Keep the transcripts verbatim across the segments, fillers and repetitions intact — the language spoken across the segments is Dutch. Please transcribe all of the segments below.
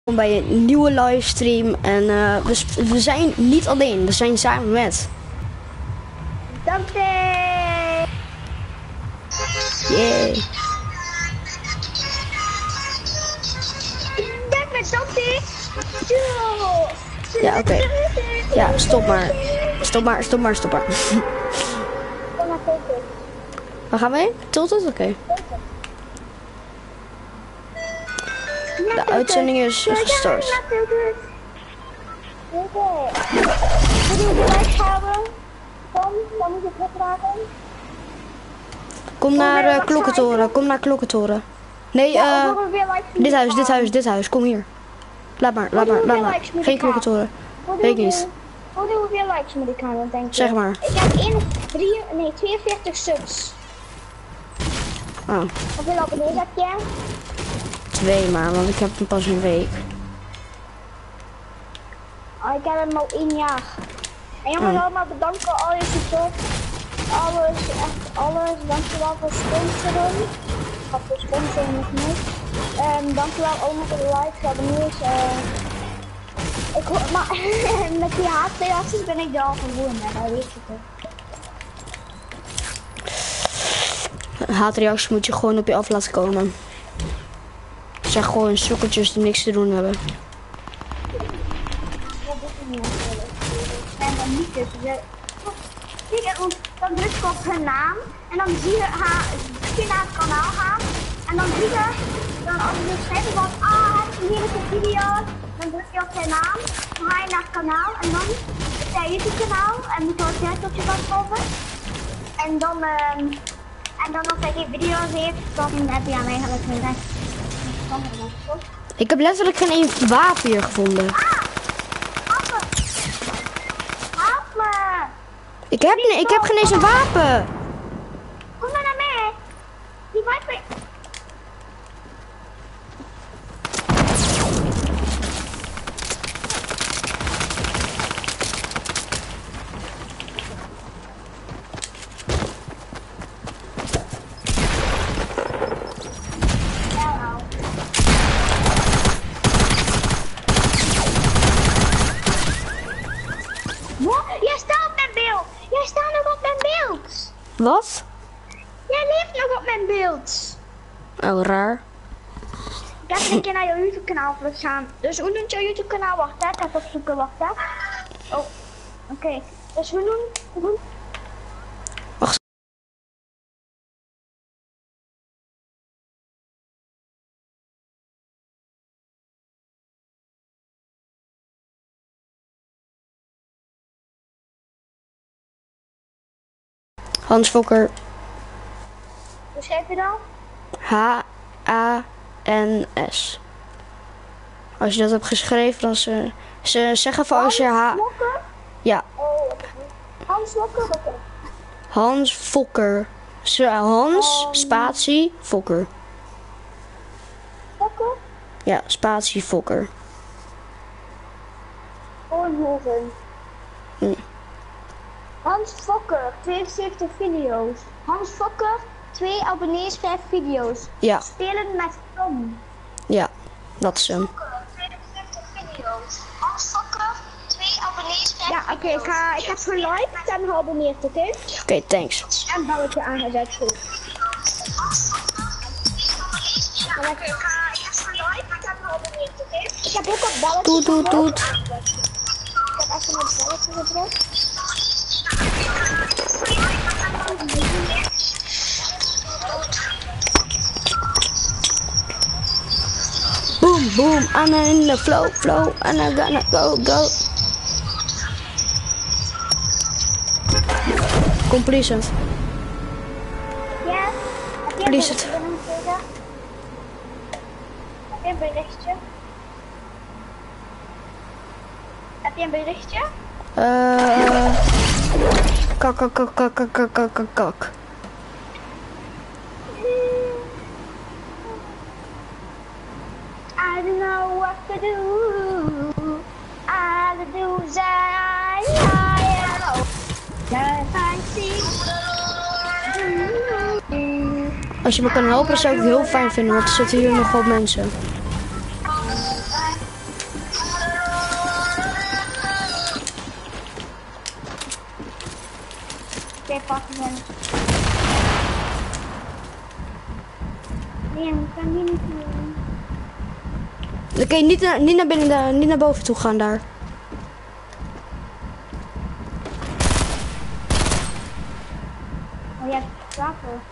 Bij een nieuwe livestream en uh, we, we zijn niet alleen, we zijn samen met Dante. Yay. Ik ben met Dante. Ja, oké. Okay. Ja, stop maar. Stop maar, stop maar, stop maar. Waar gaan we heen? Tilted? Oké. Okay. De uitzending is gestart. Wil je gelijk hebben? Kom, dan moet je het maken. Kom naar uh, Klokkentoren, kom naar Klokkentoren. Nee, eh, uh, dit huis, dit huis, dit huis, kom hier. Laat maar, laat maar, laat maar. Geen Klokkentoren. Weet ik niet. Hoeveel likes moet ik hebben, denk ik? Zeg maar. Ik heb één, drie, nee, tweeënveertig subs. Oh. Hoeveel abonnees heb jij? Twee maar, want ik heb hem pas een week. Oh, ik heb hem al één jaar. En jongens, oh. allemaal bedankt voor al je support. Alles, echt alles. Dankjewel voor sponsoren. Ik had voor sponsoren nog niet. Um, dankjewel allemaal voor de likes, abonnees. Uh, ik hoor, maar met die haatreacties ben ik er al gewonnen, dat weet je toch. Haatreacties moet je gewoon op je af laten komen. Het zijn gewoon sokkertjes die niks te doen hebben. Dat doe ik niet natuurlijk. En dan niet dus. Kijk, dan druk ik op hun naam en dan zie je haar, je naar het kanaal gaan. En dan zie je, dan als je dus schrijft van, ah, heb je hier een video, dan druk je op zijn naam, dan ga je naar het kanaal en dan is zijn YouTube kanaal en moet je het herteltje van volgen. En dan, um, en dan als hij geen video's heeft, dan heb je hem eigenlijk een recht. Ik heb letterlijk geen één wapen hier gevonden. Ah! Help me! Help me! Ik heb, ik heb geen eens een wapen! Kom maar naar mij! Die wapen... Wat? Jij leeft nog op mijn beeld. Oh, raar. Ik heb een keer naar jouw YouTube kanaal gegaan. Dus hoe noemt jouw YouTube kanaal? Wacht hè, ik ga het opzoeken, wacht hè. Oh, oké. Okay. Dus hoe noemt... Hoe... Wacht. Hans Fokker. Hoe schrijf je dan? H A N S. Als je dat hebt geschreven, dan ze, ze zeggen voor als je H... Fokker? Ja. Oh, Hans Fokker? Okay. Hans Fokker. Hans, um, spatie, Fokker. Fokker? Ja, spatie, Fokker. Oorhoven. Hm. Hans Fokker, tweeënzeventig video's. Hans Fokker, twee abonnees, vijf video's. Ja. Spelen met Tom. Ja, dat is hem. tweeënzeventig video's. Hans Fokker, twee abonnees, vijf ja, oké, okay, ik, ga, ik heb geliked en geabonneerd, oké? Okay? Oké, okay, thanks. En belletje aangezet, goed. Ja, oké, okay, ik, ga, ik heb geliked en geabonneerd, oké? Okay? Ik heb ook op belletje Toet, toet, toet. Ik heb even met belletje gedrukt. Boom, boom, I'm in the flow, flow, and I'm gonna go, go. Completion. Ja, heb je Completion. Heb je een berichtje? Heb je een berichtje? Uh, kak, kak, kak, kak, kak, kak, kak, kak. I don't know what to do. All I do is I, I, I see. Als je me kan helpen, zou ik het heel fijn vinden, want er zitten hier nog wat mensen. twee pakken zijn. Nee, ik kan die niet doen. Oké, okay, niet, naar, niet naar binnen, daar, niet naar boven toe gaan daar. Oh, je hebt wapen.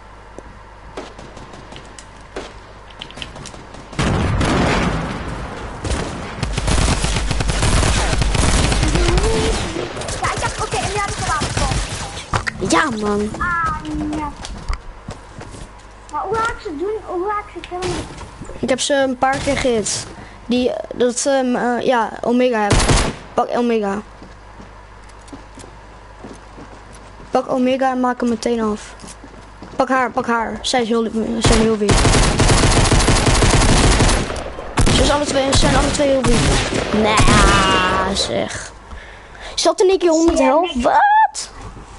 Ja, ik heb, oké, okay, en nu heb ik een wapen. Ja, man. Ah, ja. Maar hoe ga ik ze doen? Hoe ga ik ze doen? Ik heb ze een paar keer gehit. Die, dat ze, um, uh, ja, Omega hebben. Pak Omega. Pak Omega en maak hem meteen af. Pak haar, pak haar. Zij is heel, zijn heel weak. Ze zijn alle twee, zijn alle twee heel weak. Nee, zeg. Zat er een keer honderd helft? Wat?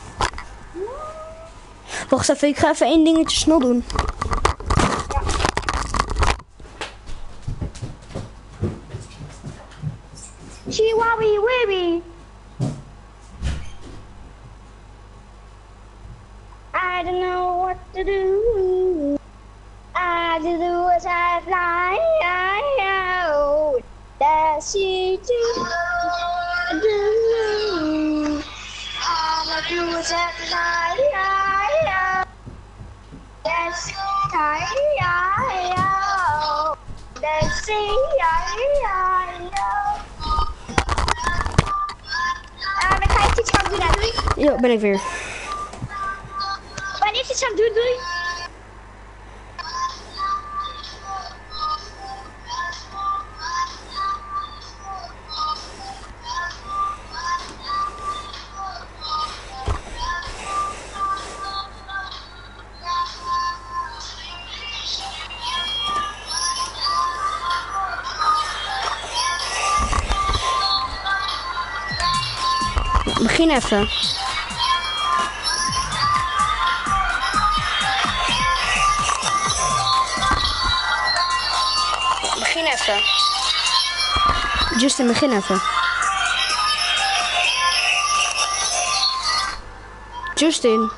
Wacht even, ik ga even één dingetje snel doen. Chihuahua Wibby. I don't know what to do. I do as I fly. I know that she do. do. All I do is I fly. I know that she I know that she I know. Uh, dan ga ik iets gaan doen, hè? Doei. Ja, ben ik weer. Wanneer is iets aan het doen, doei. Begin even. Begin even. Justin, begin even. Justin.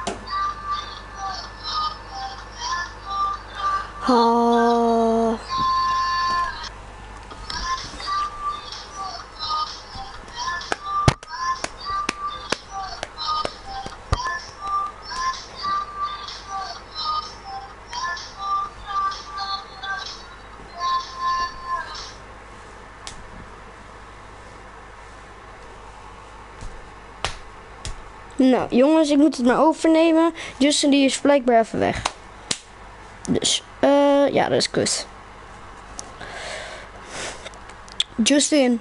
Oh. Nou, jongens, ik moet het maar overnemen. Justin die is blijkbaar even weg. Dus, eh, uh, ja, dat is kut. Justin.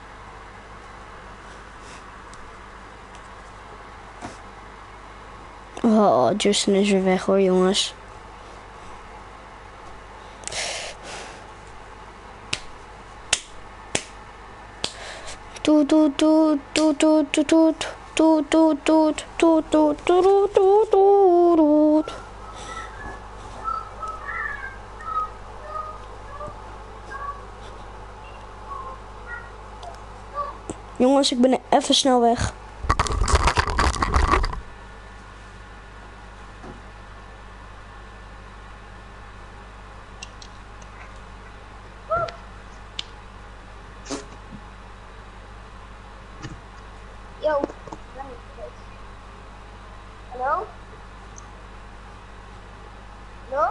Oh, Justin is weer weg hoor, jongens. Toet, toet, toet, toet, toet, toet, toet. Toet, toet, toet, toet, toet, toet, toet, toet. Jongens, ik ben even snel weg. Yo. Hallo? Hallo?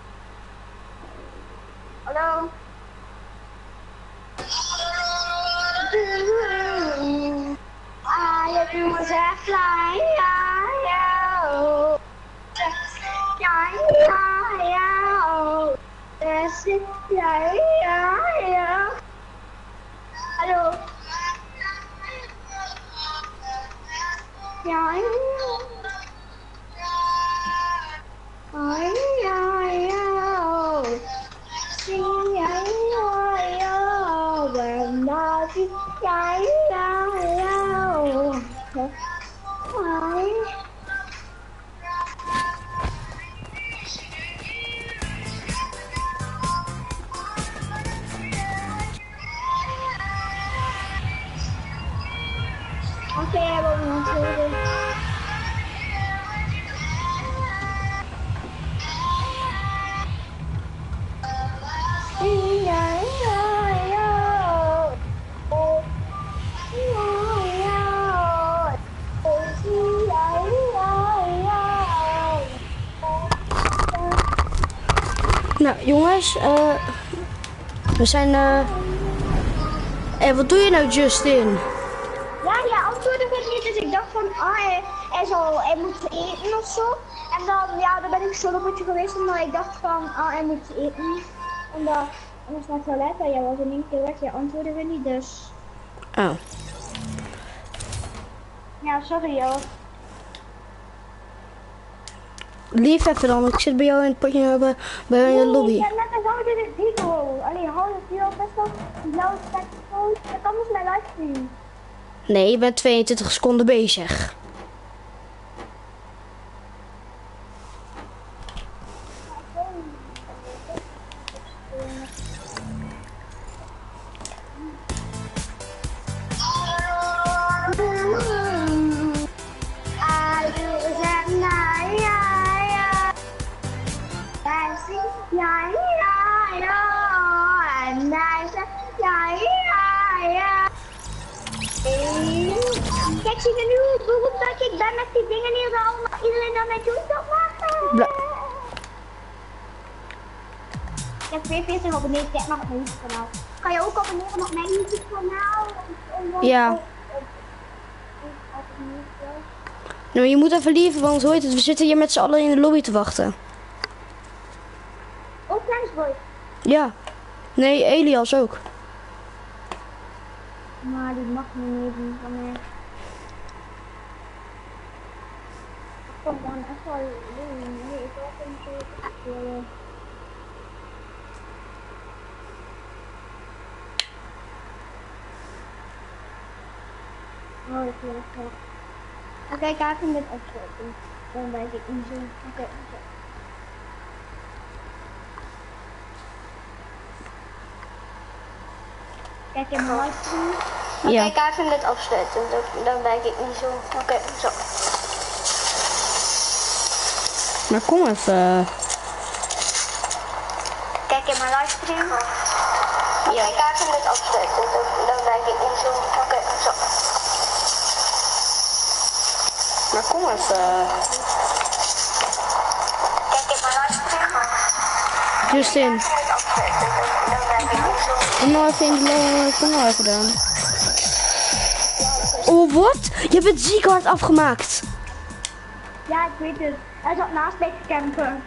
Hallo? I do was a fly, I That's it, yeah, Hallo? Ja, ja. Oh, ja, ja. Sing, ja, ja, ja. When I see, ja, ja, ja. Hi. Oké, we moeten jongens, uh, we zijn... Uh... Hé, wat doe je nou, Justin? Ja, ja, antwoordde ik niet, dus ik dacht van, ah, hij, hij, zal, hij moet eten of zo. En dan, ja, dan ben ik zo op geweest, omdat ik dacht van, ah, hij moet eten. En dan, en dan staat toilet en jij was in één keer weg, jij antwoordde we niet, dus... Oh. Ja, sorry joh. Lief even dan, ik zit bij jou in het potje bij, bij jou in de lobby. Nee, ik heb net een zouden dit video. Alleen hou het hier best wel blauw spectacles. Dat kan dus mijn livestream. Nee, je bent tweeëntwintig seconden bezig. Kijk, zie je nu hoe dat ik ben met die dingen hier zo allemaal iedereen dan mij toe toch maken? Ik heb tweeënveertig abonnees, kijk maar op mijn YouTube kanaal. Kan je ook abonneren op mijn YouTube kanaal? Ja. Nou, je moet even liever, want hoe heet het, we zitten hier met z'n allen in de lobby te wachten. Ook Flensboy? Ja. Nee, Elias ook. Maar die mag me niet doen van mij. Ik kom dan echt wel doen. Nee, ik wil hem zo spelen. Oh, ik wil het wel. Oké, ik ga hem dit afsluiten. Dan denk ik niet zo. Oké, okay, oké. Okay. Kijk in mijn livestream. Oké, Ja. ik ga even dit afsluiten. Dan, dan denk ik niet zo. Oké, okay, zo. Maar kom even. Kijk in mijn livestream. Ja, ik ga even dit afsluiten. Dan, dan denk ik niet zo. Oké, okay, zo. Maar kom even. Kijk in mijn livestream. Justin. Kom nou even in de kom nou even dan. Oh, wat? Je hebt het ziek hard afgemaakt. Ja, ik weet het. Hij zat naast mij te campen.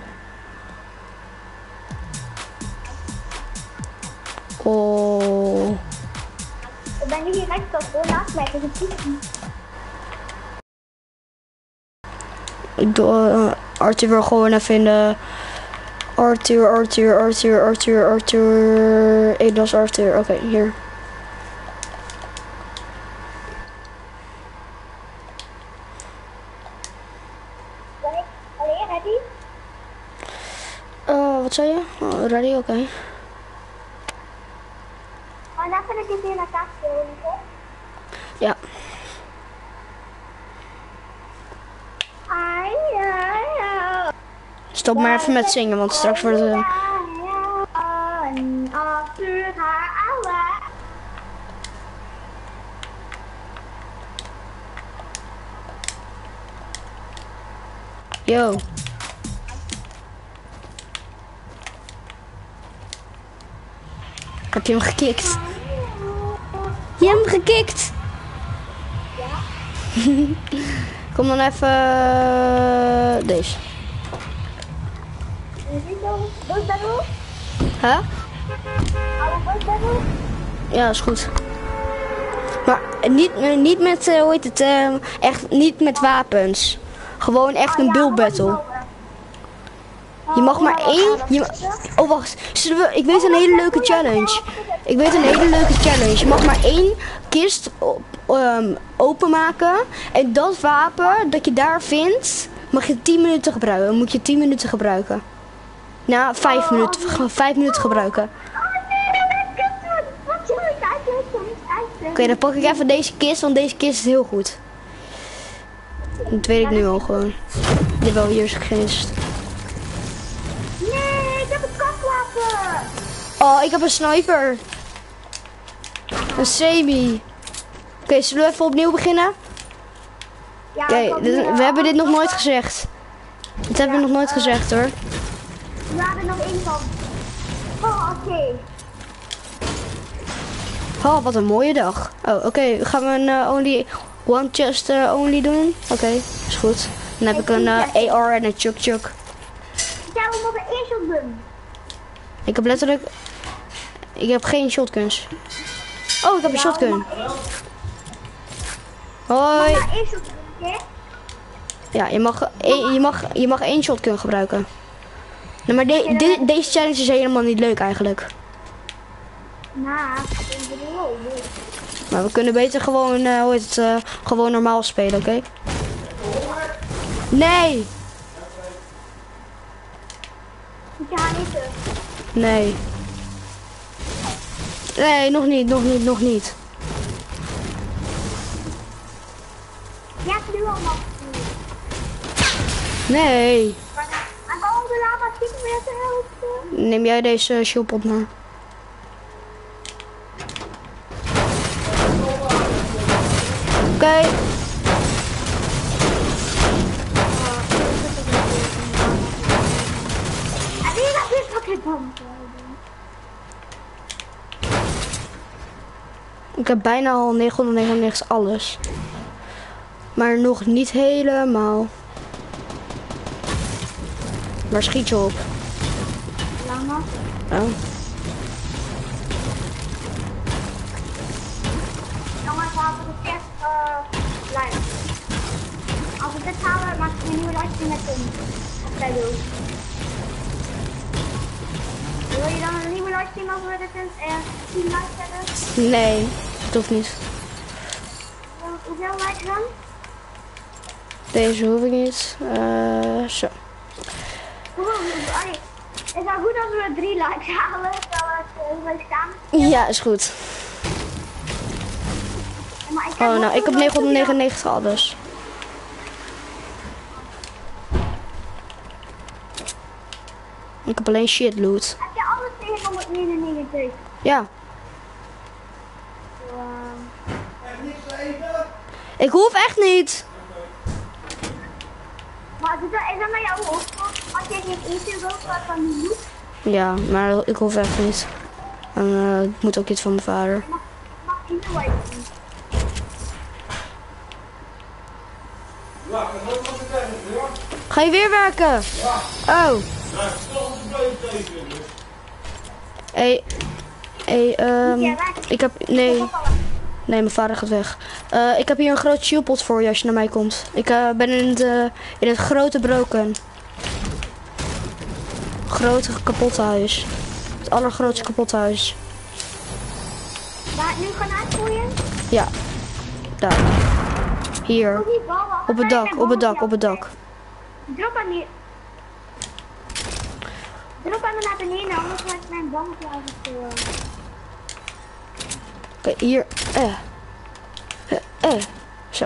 Oh. Ik ben hier direct op gewoon naast mij, dus het is niet. Ik doe, uh, Arthur wil gewoon even in de... Arthur, Arthur, Arthur, Arthur, Arthur... Ik was Arthur, oké, okay, hier. Ben ik alleen ready? Uh, wat zei je? Oh, ready, oké. Okay. Maar dan vind ik het hier naar kaart spelen, toch? Ja. Stop maar even met zingen, want straks wordt het... Uh... Yo. Heb je hem gekikt? Je hebt hem gekikt? Ja. Kom dan even... Uh, deze. Huh? Ja, is goed. Maar niet, niet met, uh, hoe heet het, uh, echt niet met wapens. Gewoon echt een build battle. Je mag maar één... Je, oh, wacht. Zullen we, ik weet een hele leuke challenge. Ik weet een hele leuke challenge. Je mag maar één kist um, openmaken. En dat wapen dat je daar vindt, mag je tien minuten gebruiken. Moet je tien minuten gebruiken. Nou, vijf minuten. vijf minuten gebruiken. Oké, okay, dan pak ik even deze kist, want deze kist is heel goed. Dat weet ik nu al gewoon. Jawel, hier is gekist. Nee, ik heb een kakwapen. Oh, ik heb een sniper. Een semi. Oké, okay, zullen we even opnieuw beginnen? Ja, Oké, okay, we hebben dit nog nooit gezegd. Dit hebben we nog nooit gezegd hoor. We hebben nog één van. Oh, oké. Oh, wat een mooie dag. Oh, oké. Gaan we een uh, only one chest uh, only doen? Oké, okay, is goed. Dan heb ik een uh, A R en een chuk chuk. Ja, we moeten één shotgun. Ik heb letterlijk... Ik heb geen shotguns. Oh, ik heb een Ja, shotgun. Mag... Hoi. Maar één shotgun, oké? Ja, je mag, je, mag, je mag één shotgun gebruiken. Nee, maar de, de, deze challenge is helemaal niet leuk eigenlijk. Nou, ik bedoel, Maar we kunnen beter gewoon, uh, hoe heet het, uh, gewoon normaal spelen, oké? Okay? Nee! moet je haar niet terug. Nee. Nee, nog niet, nog niet, nog niet. Ja, ik nu al nog. Nee. Maar al de lava schieten weer te helpen. Neem jij deze uh, shieldpot maar. Oké. Okay. En wie gaat dit paketband? Ik heb bijna al negenhonderdnegenennegentig alles. Maar nog niet helemaal. Waar schiet je op? Lama. Oh. Jongens, we hadden het echt uh, lijf. Als we dit halen, maak ik een nieuwe livestream met hem. Als wij doen. Wil je dan een nieuwe livestream als we dit in tien likes hebben? Nee, dat hoeft niet. Hoeveel likes dan? Deze hoef ik niet. Uh, zo. Het is wel goed als we drie likes halen, terwijl het uh, staan. Ja, is goed. Ja, maar ik heb oh, nou, ik heb negenhonderdnegenennegentig al dus. Ik heb alleen shit loot. Heb je alles negenhonderdnegenennegentig? Ja. Wow. Ik hoef echt niet. Maar is dat, is dat naar jouw hoofd? Als je geen eten wilt, wat dan niet doet? Ja, maar ik hoef echt niet. En uh, ik moet ook iets van mijn vader. Mag, mag je niet wijzen? Ga je weer werken? Oh. Hey, hey, um, ik heb, nee, nee, mijn vader gaat weg. Uh, ik heb hier een groot shieldpot voor je als je naar mij komt. Ik uh, ben in het, uh, in het grote broken. Grote kapotte huis. Het allergrootste kapotte huis. Waar ik nu gaan uitgooien? Ja, daar. Hier. Op het dak, op het dak, op het dak. Drop aan die... Drop aan me naar beneden, anders ga ik mijn band laten voor. Oké, okay, hier. Eh. Uh, uh. Zo.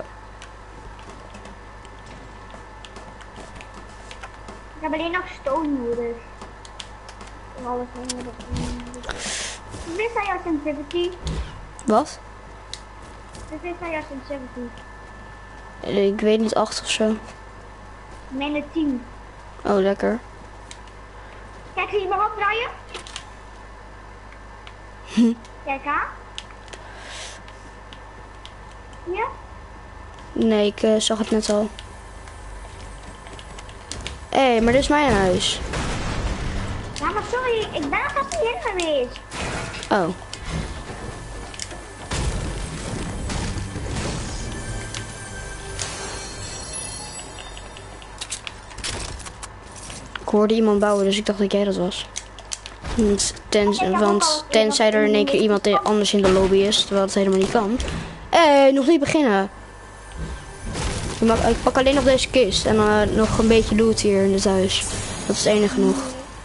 Ik heb alleen nog stone nodig. Alles helemaal. Dit is jouw sensitivity. Wat? Dit is jouw sensitivity. Ik weet niet, acht of zo. Mijn tien. Oh, lekker. Kijk, zie je me opdraaien? Hm. Kijk aan. Ja? Nee, ik uh, zag het net al. Hé, hey, maar dit is mijn huis. Ja, maar sorry, ik ben nog even in geweest. Oh. Ik hoorde iemand bouwen, dus ik dacht dat jij dat was. Tens, want tenzij er in één keer iemand anders in de lobby is, terwijl het helemaal niet kan. Hé, hey, nog niet beginnen. Ik, mag, ik pak alleen nog deze kist en uh, nog een beetje loot hier in het huis. Dat is het enige genoeg.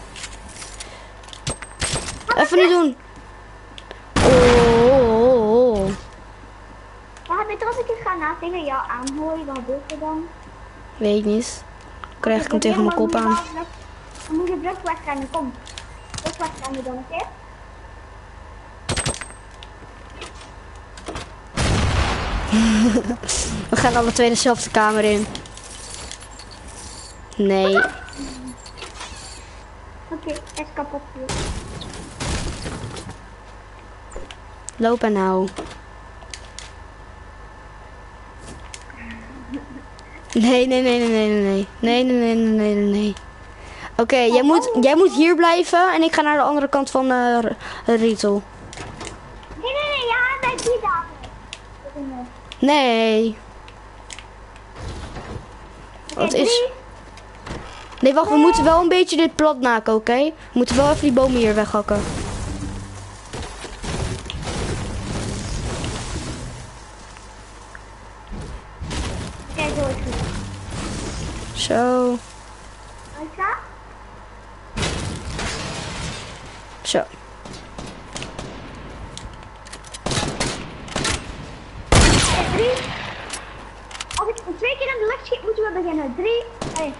Even niet doen. Oh, oh, oh. Wat heb je toch als ik het granaat tegen jou aanhoor, wat doe je dan? Weet ik niet. Krijg ik hem tegen mijn kop aan. Dan moet je druk wegrennen, kom. Druk wegrennen dan, oké? We gaan alle twee dezelfde kamer in. Nee. Oké, okay, hij is kapot hier. Lopen nou. Nee, nee, nee, nee, nee, nee. Nee, nee, nee, nee, nee, nee, nee. Oké, okay, jij, moet, jij moet hier blijven en ik ga naar de andere kant van uh, Ritel. Nee, nee, nee, ja, bij die daar. Nee. Wat is... Nee, wacht, we moeten wel een beetje dit plat maken, oké? Okay? We moeten wel even die bomen hier weghakken. Oké, zo is het. Zo. Zo. Drie. Als ik twee keer in de lucht schiet, moeten we beginnen. Drie. Hey.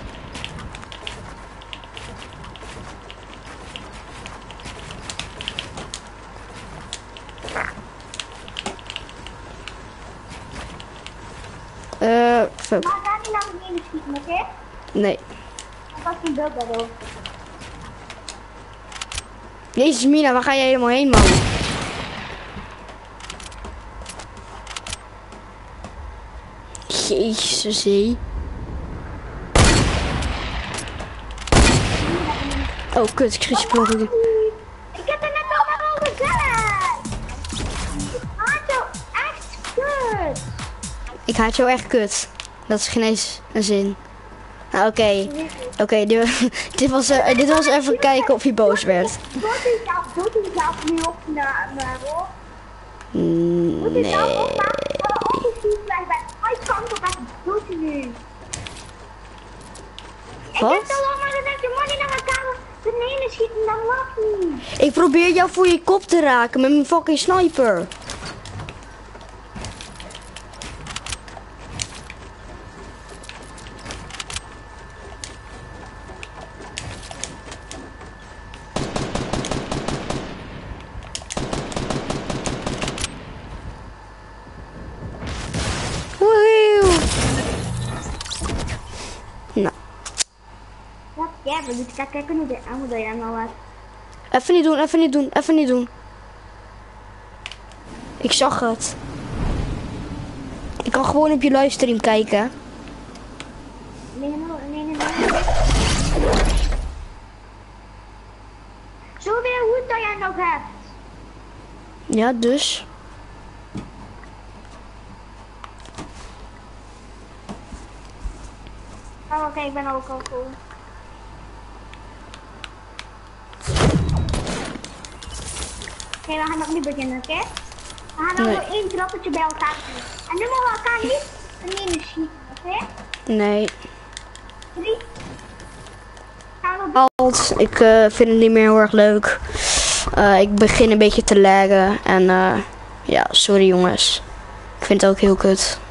Eh, fuck. Maar ga niet naar beneden schieten, oké? Okay? Nee. Dat was niet beeld daarop. Jezus Mina, waar ga jij helemaal heen, man? Jezus, hé. Oh, kut, ik schiet je plot. Ik heb er net allemaal al gezegd. Ik haat jou echt kut. Ik haat jou echt kut. Dat is geen eens een zin. Oké, okay. oké, okay, dit, dit, was, uh, dit was even kijken of je boos werd. Doet hij zelf, doet hij zelf nu op naar hoor? Nee. Doet hij zelf op naar hij kan toch echt, doet hij nu? Wat? Ik heb toch al maar gezegd, je moet niet naar mijn kamer beneden schieten, dat mag niet. Ik probeer jou voor je kop te raken met mijn fucking sniper. Nou. Wat jij wil, ik ga kijken hoe de ammo jij nou was. Even niet doen, even niet doen, even niet doen. Ik zag het. Ik kan gewoon op je livestream kijken. Nee, nee, nee, nee, nee. Zoveel hoed dat jij nog hebt. Ja, dus. Oh, oké, okay, ik ben ook al cool. Oké, okay, we gaan nog niet beginnen, oké? Okay? We gaan nog nee. één trappetje bij elkaar doen. En nu mogen we elkaar niet beneden schieten, oké? Okay? Nee. Drie. Alt, ik uh, vind het niet meer heel erg leuk. Uh, ik begin een beetje te laggen en uh, ja, sorry jongens. Ik vind het ook heel kut.